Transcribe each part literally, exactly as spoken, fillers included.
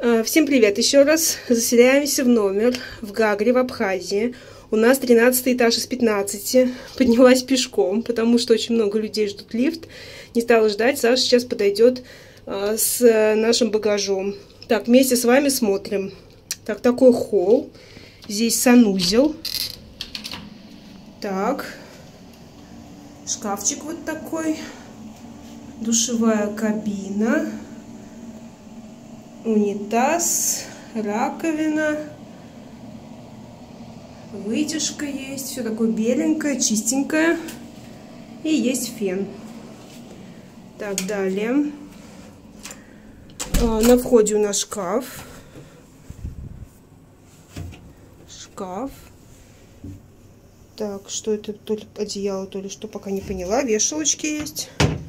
Всем привет еще раз. Заселяемся в номер в Гагре, в Абхазии. У нас тринадцатый этаж из пятнадцати. Поднялась пешком, потому что очень много людей ждут лифт. Не стала ждать. Саша сейчас подойдет а, с нашим багажом. Так, вместе с вами смотрим. Так, такой холл. Здесь санузел. Так. Шкафчик вот такой. Душевая кабина. Унитаз, раковина, вытяжка есть, все такое беленькое, чистенькое, и есть фен. Так, далее. На входе у нас шкаф. Шкаф. Так, что это? То ли одеяло, то ли что, пока не поняла. Вешалочки есть.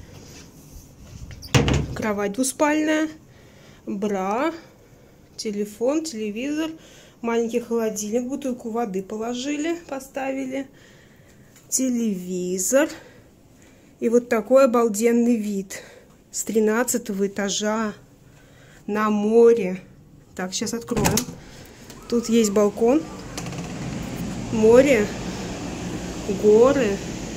Кровать двуспальная. Бра, телефон, телевизор, маленький холодильник, бутылку воды положили, поставили, телевизор. И вот такой обалденный вид с тринадцатого этажа на море. Так, сейчас откроем. Тут есть балкон, море, горы.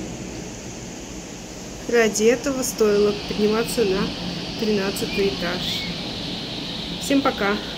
Ради этого стоило подниматься на тринадцатый этаж. Всем пока!